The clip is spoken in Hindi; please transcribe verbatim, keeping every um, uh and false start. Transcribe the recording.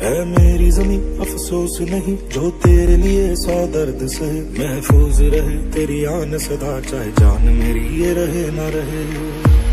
है मेरी ज़मीं अफसोस नहीं, जो तेरे लिए सौ दर्द सहे। महफूज रहे तेरी आन सदा, चाहे जान मेरी ये रहे ना रहे।